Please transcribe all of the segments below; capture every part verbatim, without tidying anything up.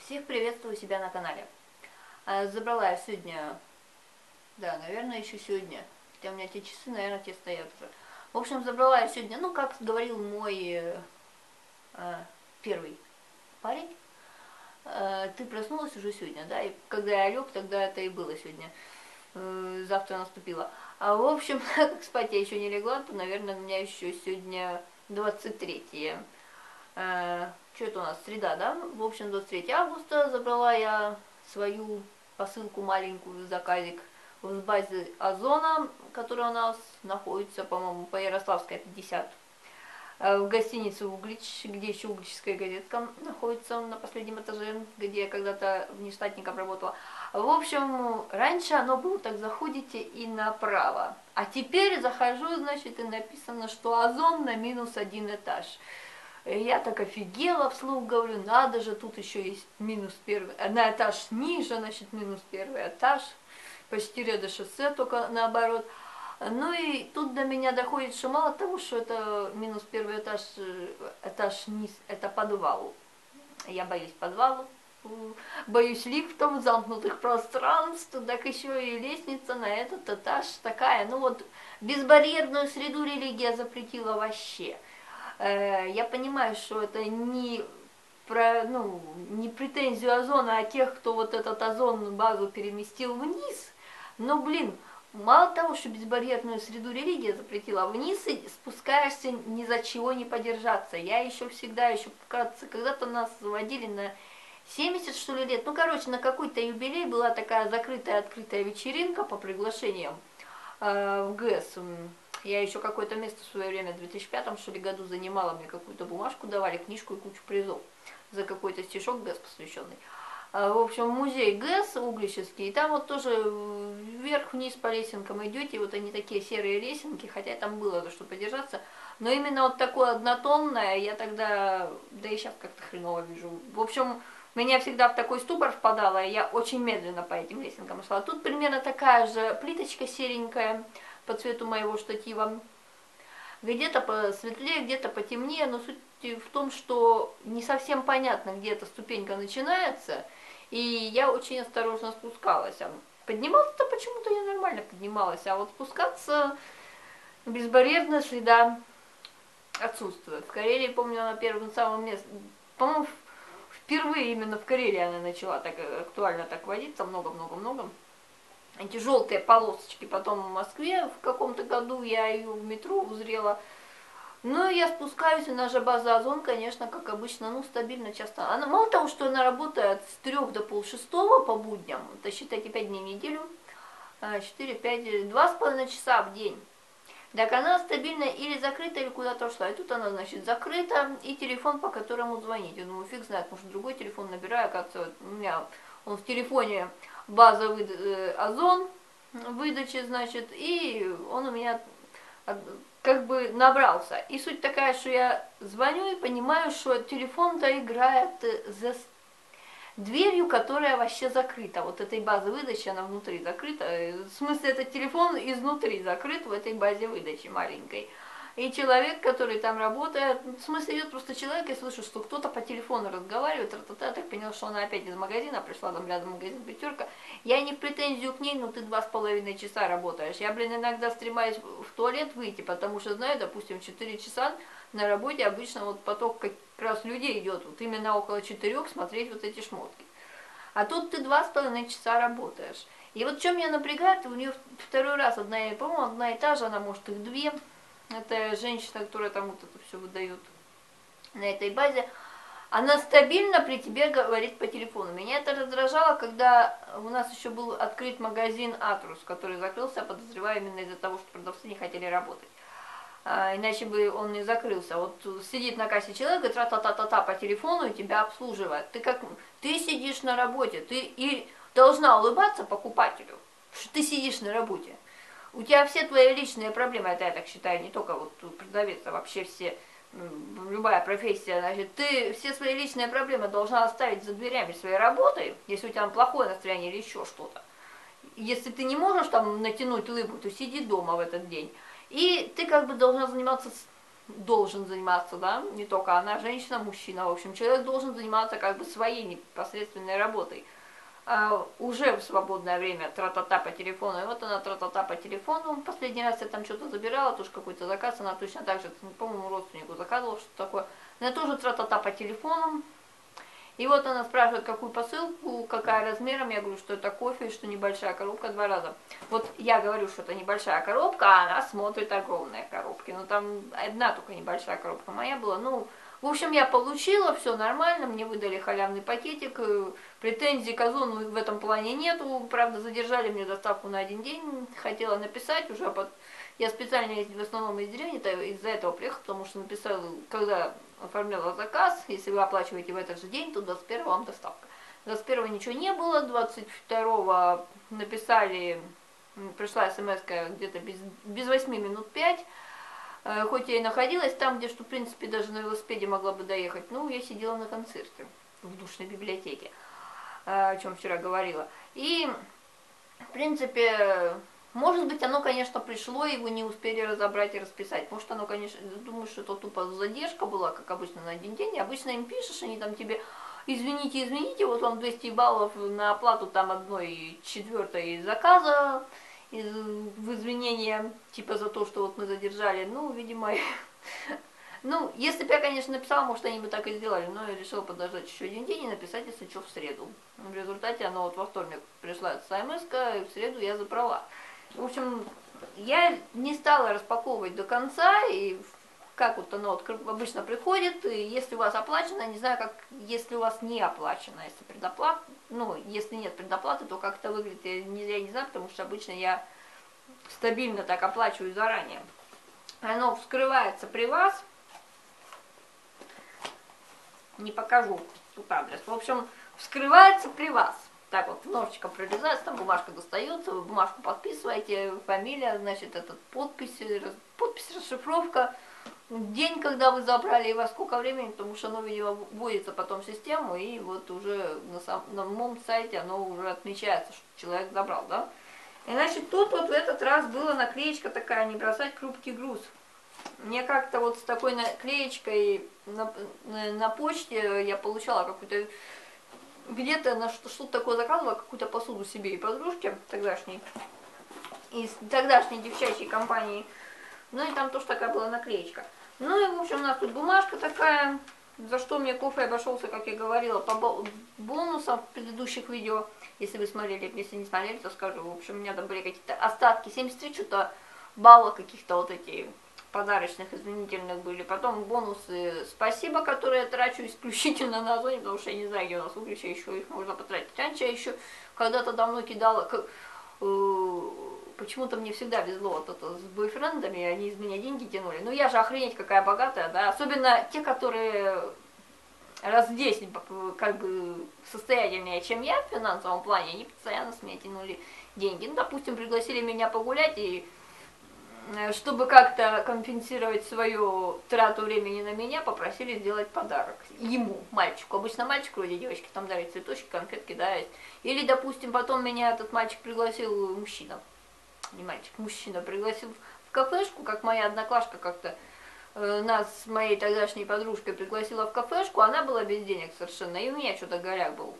Всех приветствую себя на канале. А, Забрала я сегодня, да, наверное, еще сегодня, хотя у меня те часы, наверное, те стоят уже. В общем, забрала я сегодня, ну, как говорил мой э, э, первый парень, э, ты проснулась уже сегодня, да, и когда я лег, тогда это и было сегодня, э, завтра наступило. А в общем, как спать я еще не легла, то, наверное, у меня еще сегодня двадцать третье. Э, что это у нас, среда, да? В общем, двадцать третьего августа забрала я свою посылку маленькую, заказик в базе Озона, которая у нас находится, по-моему, по Ярославской пятьдесят. Э, В гостинице Углич, где еще углическая газетка находится на последнем этаже, где я когда-то внештатником работала. В общем, раньше оно было так, заходите и направо. А теперь захожу, значит, и написано, что Озон на минус один этаж. Я так офигела, вслух говорю, надо же, тут еще есть минус первый, на этаж ниже, значит, минус первый этаж, почти рядом шоссе, только наоборот. Ну и тут до меня доходит, что мало того, что это минус первый этаж, этаж низ, это подвал. Я боюсь подвалу, боюсь лифтов, замкнутых пространств, так еще и лестница на этот этаж такая. Ну вот, безбарьерную среду религия запретила вообще. Я понимаю, что это не, про, ну, не претензию Озона, а тех, кто вот этот Озон базу переместил вниз. Но, блин, мало того, что безбарьерную среду религия запретила, вниз и спускаешься ни за чего не подержаться. Я еще всегда, еще когда-то нас заводили на семьдесят, что ли, лет. Ну, короче, на какой-то юбилей была такая закрытая, открытая вечеринка по приглашениям э, в ГЭС. Я еще какое-то место в свое время, в две тысячи пятом, что ли, году занимала, мне какую-то бумажку давали, книжку и кучу призов за какой-то стишок ГЭС посвященный. В общем, музей ГЭС углический, и там вот тоже вверх-вниз по лесенкам идете, вот они такие серые лесенки, хотя там было за что подержаться, но именно вот такое однотонное я тогда, да и сейчас как-то хреново вижу. В общем, меня всегда в такой ступор впадало, и я очень медленно по этим лесенкам шла. Тут примерно такая же плиточка серенькая, по цвету моего штатива. Где-то посветлее, где-то потемнее, но суть в том, что не совсем понятно, где эта ступенька начинается, и я очень осторожно спускалась. Подниматься-то почему-то я нормально поднималась, а вот спускаться безбарьерно, следа отсутствует. В Карелии, помню, на первом самом месте, по-моему, впервые именно в Карелии она начала так актуально так водиться, много-много-много. Эти желтые полосочки, потом в Москве в каком-то году я ее в метро узрела. Ну, я спускаюсь, и наша база Озон, конечно, как обычно, ну, стабильно, часто. Она, мало того, что она работает с трех до полшестого по будням, это, считайте, пять дней в неделю, четыре, пять, два с половиной часа в день. Так она стабильно или закрыта, или куда-то ушла. И тут она, значит, закрыта, и телефон, по которому звонить. Я думаю, фиг знает, может, другой телефон набираю, как-то у меня он в телефоне база выда, э, Озон выдачи, значит, и он у меня как бы набрался. И суть такая, что я звоню и понимаю, что телефон-то играет за дверью, которая вообще закрыта. Вот этой базы выдачи, она внутри закрыта. В смысле, этот телефон изнутри закрыт в этой базе выдачи маленькой. И человек, который там работает, в смысле, идет просто человек, я слышу, что кто-то по телефону разговаривает, я так поняла, что она опять из магазина пришла, там рядом магазин «Пятерка». Я не в претензию к ней, но ты два с половиной часа работаешь. Я, блин, иногда стремаюсь в туалет выйти, потому что, знаю, допустим, четыре часа на работе обычно вот поток как раз людей идет, вот именно около четырех смотреть вот эти шмотки. А тут ты два с половиной часа работаешь. И вот что меня напрягает, у нее второй раз одна, по-моему, одна и та же, она может их две. Это женщина, которая там вот это все выдает на этой базе. Она стабильно при тебе говорит по телефону. Меня это раздражало, когда у нас еще был открыт магазин Атрус, который закрылся, подозреваю, именно из-за того, что продавцы не хотели работать. А, иначе бы он не закрылся. Вот сидит на кассе человек и тра-та-та-та-та по телефону и тебя обслуживает. Ты как ты сидишь на работе, ты и должна улыбаться покупателю, что ты сидишь на работе. У тебя все твои личные проблемы, это я так считаю, не только вот продавец, а вообще все, любая профессия, значит, ты все свои личные проблемы должна оставить за дверями своей работы, если у тебя плохое настроение или еще что-то. Если ты не можешь там натянуть улыбку, то сиди дома в этот день. И ты как бы должна заниматься должен заниматься, да, не только она, женщина, мужчина, в общем, человек должен заниматься как бы своей непосредственной работой. А, уже в свободное время тра-та-та по телефону, и вот она тра-та-та по телефону, последний раз я там что-то забирала, тоже какой-то заказ, она точно так же, по-моему, родственнику заказывала что-то такое, она тоже тра-та-та по телефону, и вот она спрашивает, какую посылку, какая размером, я говорю, что это кофе, что небольшая коробка, два раза. Вот я говорю, что это небольшая коробка, а она смотрит огромные коробки, ну там одна только небольшая коробка моя была, ну... В общем, я получила, все нормально, мне выдали халявный пакетик, претензий к Озону в этом плане нету, правда, задержали мне доставку на один день, хотела написать уже, под... я специально в основном из деревни из-за этого приехала, потому что написала, когда оформляла заказ, если вы оплачиваете в этот же день, то двадцать первого вам доставка. двадцать первого ничего не было, двадцать второго написали, пришла смс где-то без, без восьми минут пять, хоть я и находилась там, где, что, в принципе, даже на велосипеде могла бы доехать, ну, я сидела на концерте в душной библиотеке, о чем вчера говорила. И, в принципе, может быть, оно, конечно, пришло, и вы не успели разобрать и расписать. Может, оно, конечно, думаю, что это тупо задержка была, как обычно, на один день. И обычно им пишешь, они там тебе, извините, извините, вот вам двести баллов на оплату там одной четвертой заказа, в извинения, типа за то, что вот мы задержали, ну, видимо, ну, если бы я, конечно, написала, может, они бы так и сделали, но я решила подождать еще один день и написать, если что, в среду. В результате оно вот во вторник пришла смс-ка, и в среду я забрала. В общем, я не стала распаковывать до конца, и как вот оно обычно приходит, и если у вас оплачено, не знаю, как, если у вас не оплачено, если предоплата, ну, если нет предоплаты, то как это выглядит, я не, я не знаю, потому что обычно я стабильно так оплачиваю заранее. Оно вскрывается при вас, не покажу тут адрес, в общем, вскрывается при вас. Так вот, ножичком прорезается, там бумажка достается, вы бумажку подписываете, фамилия, значит, этот подпись, подпись, расшифровка, день, когда вы забрали, и во сколько времени, потому что оно, видимо, вводится потом в систему, и вот уже на самом сайте оно уже отмечается, что человек забрал, да. И, значит, тут вот в этот раз была наклеечка такая, не бросать хрупкий груз. Мне как-то вот с такой наклеечкой на, на, на почте я получала какую-то... Где-то на что-то такое заказывала, какую-то посуду себе и подружке тогдашней, из тогдашней девчачьей компании. Ну и там тоже такая была наклеечка. Ну и в общем у нас тут бумажка такая, за что мне кофе обошелся, как я говорила, по бонусам в предыдущих видео. Если вы смотрели, если не смотрели, то скажу. В общем, у меня там были какие-то остатки, семьдесят три что-то балла каких-то вот эти подарочных, извинительных были. Потом бонусы «Спасибо», которые я трачу исключительно на Озоне, потому что я не знаю, где у нас углища, еще их можно потратить. Раньше я еще когда-то давно кидала, как, э, почему-то мне всегда везло вот это с бойфрендами, они из меня деньги тянули. Ну я же охренеть какая богатая, да, особенно те, которые раз в десять как бы состоятельнее, чем я в финансовом плане, они постоянно с меня тянули деньги. Ну, допустим, пригласили меня погулять, и чтобы как-то компенсировать свою трату времени на меня, попросили сделать подарок ему, мальчику. Обычно мальчик вроде девочки там дарит цветочки, конфетки, да. Или, допустим, потом меня этот мальчик пригласил, мужчина, не мальчик, мужчина пригласил в кафешку, как моя одноклашка как-то э, нас с моей тогдашней подружкой пригласила в кафешку, она была без денег совершенно, и у меня что-то горяк был.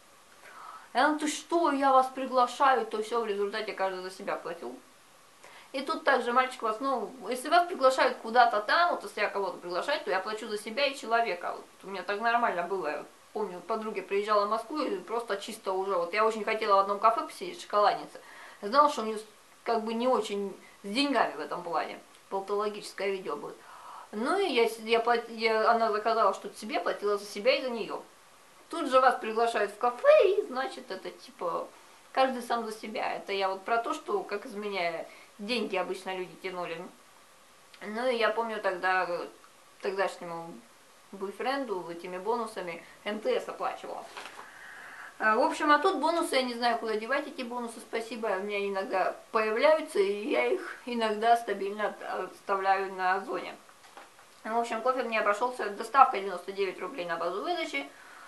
И она: ты что, я вас приглашаю, то все, в результате каждый за себя платил. И тут также мальчик вас, ну, если вас приглашают куда-то там, вот если я кого-то приглашаю, то я плачу за себя и человека. Вот у меня так нормально было. Я помню, подруга приезжала в Москву и просто чисто уже, вот я очень хотела в одном кафе посидеть, в шоколаднице. Я знала, что у нее как бы не очень с деньгами в этом плане. Полтологическое видео будет. Ну и я, я, плат, я, она заказала что-то себе, платила за себя и за нее. Тут же вас приглашают в кафе, и значит это типа каждый сам за себя. Это я вот про то, что как из меня деньги обычно люди тянули. Ну и я помню тогда тогдашнему бойфренду этими бонусами эм тэ эс оплачивала. В общем, а тут бонусы, я не знаю, куда девать эти бонусы, спасибо, у меня иногда появляются, и я их иногда стабильно оставляю на Озоне. В общем, кофе мне обошелся, доставка девяносто девять рублей на базу выдачи,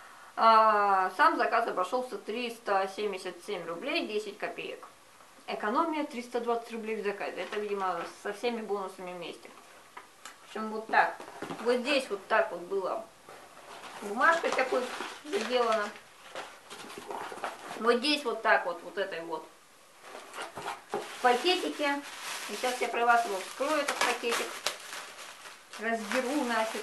а сам заказ обошелся триста семьдесят семь рублей десять копеек. Экономия триста двадцать рублей в заказе, это, видимо, со всеми бонусами вместе. общем, вот так. Вот здесь вот так вот было. Бумажкой такой сделана. Вот здесь вот так вот, вот этой вот пакетике. И сейчас я при вас его вскрою, этот пакетик. Разберу нафиг.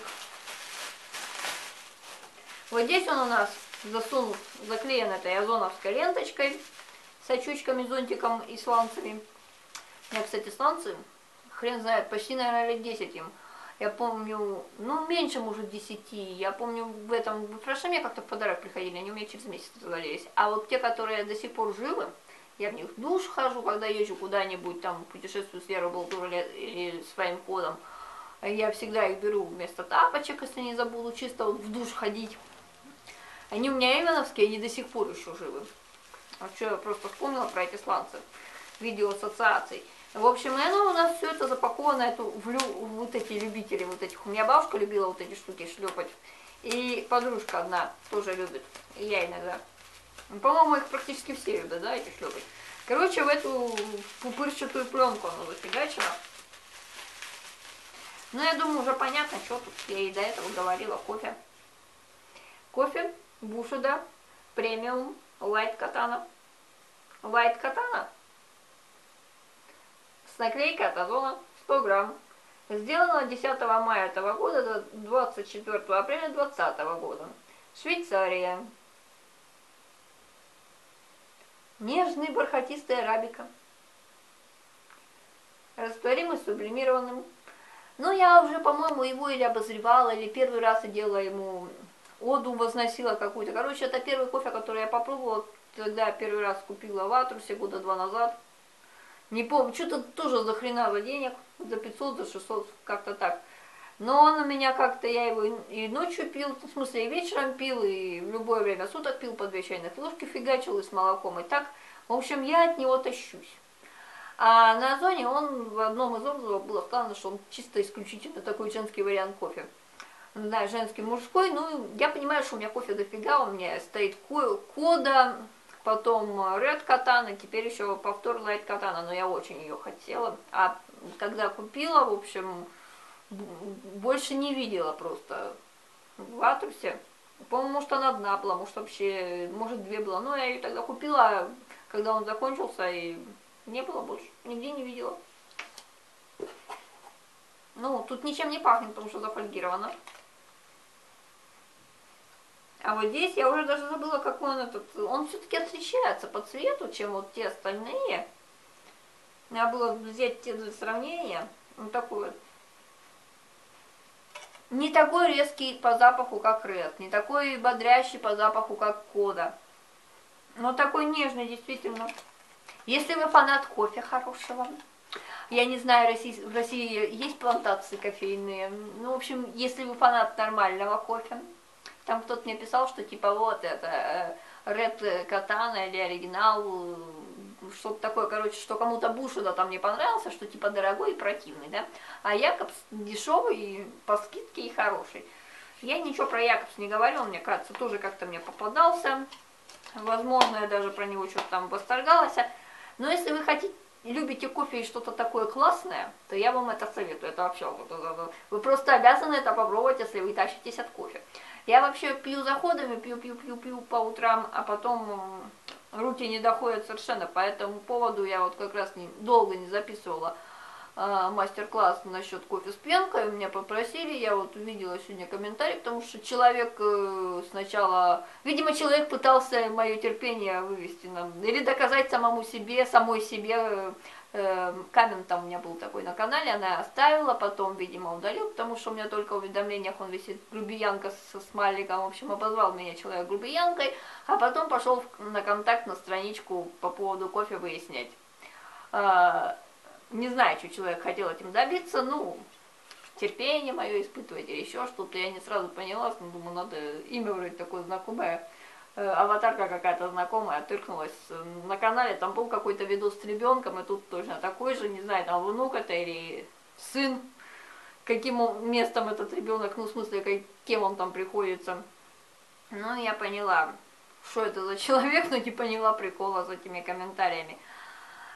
Вот здесь он у нас засунут, заклеен этой озоновской ленточкой с очучками, зонтиком и сланцами. У меня, кстати, сланцы, хрен знает, почти, наверное, лет десять им. Я помню, ну, меньше, может, десяти. Я помню, в этом, в прошлом мне как-то в подарок приходили, они у меня через месяц развалились. А вот те, которые до сих пор живы, я в них в душ хожу, когда езжу куда-нибудь, там, путешествую с Яроболтура или своим ходом. Я всегда их беру вместо тапочек, если не забуду, чисто вот в душ ходить. Они у меня именовские, они до сих пор еще живы. А что, я просто вспомнила про эти сланцы. Видео ассоциаций. В общем, и оно у нас все это запаковано эту, в, лю, в вот эти любители вот этих. У меня бабушка любила вот эти штуки шлепать. И подружка одна тоже любит. И я иногда. По-моему, их практически все любят, да, эти шлепать. Короче, в эту пупырчатую пленку оно зафигачено. Ну, я думаю, уже понятно, что тут. Я и до этого говорила. Кофе. Кофе Бушеда премиум лайт катана. Лайт катана. С наклейкой от Озона сто грамм. Сделано десятого мая этого года до двадцать четвёртого апреля двадцатого года. Швейцария. Нежный бархатистый арабика. Растворимый сублимированным. Ну, я уже, по-моему, его или обозревала, или первый раз и делала ему оду, возносила какую-то. Короче, это первый кофе, который я попробовала, когда я первый раз купила в Атрусе года два назад. Не помню, что-то тоже за хрена за денег, за пятьсот, за шестьсот, как-то так. Но он у меня как-то, я его и ночью пил, в смысле и вечером пил, и в любое время суток пил по две чайных ложки, фигачил и с молоком, и так. В общем, я от него тащусь. А на Озоне он в одном из отзывов было сказано, что он чисто исключительно такой женский вариант кофе. Да, женский, мужской. Ну, я понимаю, что у меня кофе дофига, у меня стоит кода, потом Red Katana, теперь еще повтор Light Katana, но я очень ее хотела. А когда купила, в общем, больше не видела просто в Атрусе. По-моему, может, она одна была, может, вообще, может, две была. Но я ее тогда купила, когда он закончился, и не было больше, нигде не видела. Ну, тут ничем не пахнет, потому что зафольгировано. А вот здесь я уже даже забыла, какой он этот. Он все-таки отличается по цвету, чем вот те остальные. Надо было взять те для сравнения. Вот такой вот. Не такой резкий по запаху, как Red, не такой бодрящий по запаху, как Кода. Но такой нежный, действительно. Если вы фанат кофе хорошего, я не знаю, в России есть плантации кофейные. Ну, в общем, если вы фанат нормального кофе, там кто-то мне писал, что типа вот это Red Katana или оригинал, что-то такое, короче, что кому-то Бушеда там не понравился, что типа дорогой и противный, да? А Якобс дешевый, по скидке и хороший. Я ничего про Якобс не говорю, он, мне кажется, тоже как-то мне попадался. Возможно, я даже про него что-то там восторгалась. Но если вы хотите, любите кофе и что-то такое классное, то я вам это советую. Это вообще, вы просто обязаны это попробовать, если вы тащитесь от кофе. Я вообще пью заходами, пью, пью, пью, пью по утрам, а потом руки не доходят совершенно. По этому поводу я вот как раз не, долго не записывала э, мастер-класс насчет кофе с пенкой. Меня попросили, я вот увидела сегодня комментарий, потому что человек э, сначала, видимо, человек пытался мое терпение вывести нам, или доказать самому себе, самой себе. Камень там у меня был такой на канале, она оставила, потом, видимо, удалил, потому что у меня только в уведомлениях он висит грубиянка со смайликом, в общем, обозвал меня человек грубиянкой, а потом пошел на контакт, на страничку по поводу кофе выяснять. Не знаю, что человек хотел этим добиться, ну, терпение мое испытывать или еще что-то, я не сразу поняла, но думаю, надо имя вроде такое знакомое. Аватарка какая-то знакомая тыркнулась на канале, там был какой-то видос с ребенком, и тут точно такой же, не знаю, там внук это или сын, каким местом этот ребенок, ну в смысле, кем он там приходится. Ну я поняла, что это за человек, но не поняла прикола с этими комментариями.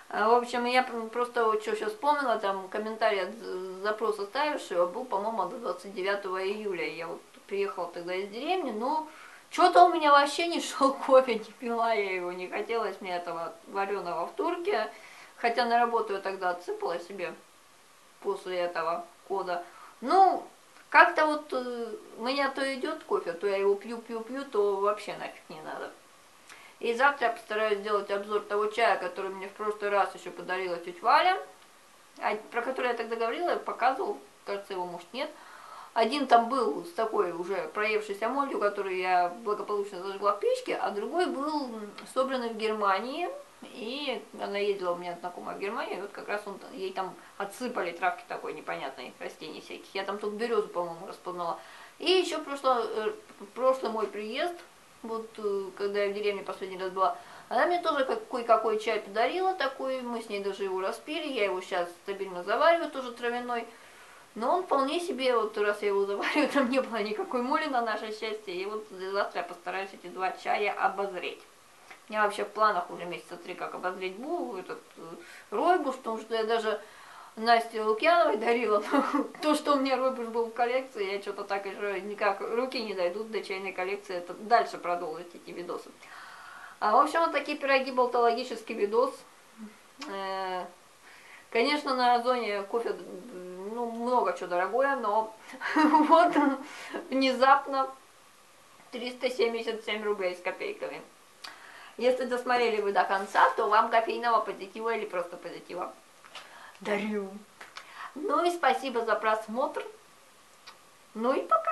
А, В общем, я просто вот что сейчас вспомнила, там комментарий от запроса ставившего был, по-моему, до двадцать девятого июля. Я вот приехала тогда из деревни, но что-то у меня вообще не шел кофе, не пила я его, не хотелось мне этого вареного в турке. Хотя на работу я тогда отсыпала себе после этого кода. Ну, как-то вот э, меня то идет кофе, то я его пью, пью, пью, то вообще нафиг не надо. И завтра я постараюсь сделать обзор того чая, который мне в прошлый раз еще подарила тетя Валя, а, про который я тогда говорила, я показывал, кажется, его, может, нет. Один там был с такой уже проевшейся молью, которую я благополучно зажгла в печке, а другой был собранный в Германии. И она ездила, у меня знакомая в Германии, и вот как раз он, ей там отсыпали травки такой непонятной, растений всяких. Я там только березу, по-моему, распознала. И еще прошлый, прошлый мой приезд, вот когда я в деревне последний раз была, она мне тоже какой-какой чай подарила такой, мы с ней даже его распили, я его сейчас стабильно завариваю, тоже травяной. Но он вполне себе, вот раз я его завариваю, там не было никакой моли на наше счастье, и вот завтра я постараюсь эти два чая обозреть. У меня вообще в планах уже месяца три, как обозреть бу, этот э, ройбуш, потому что я даже Насте Лукьяновой дарила, но то, что у меня ройбуш был в коллекции, я что-то так еще никак, руки не дойдут до чайной коллекции, это дальше продолжить эти видосы. А, в общем, вот такие пироги, болтологический видос. Э, конечно, на Озоне кофе, ну, много чего дорогое, но вот внезапно триста семьдесят семь рублей с копейками. Если досмотрели вы до конца, то вам кофейного позитива или просто позитива дарю. Ну и спасибо за просмотр. Ну и пока.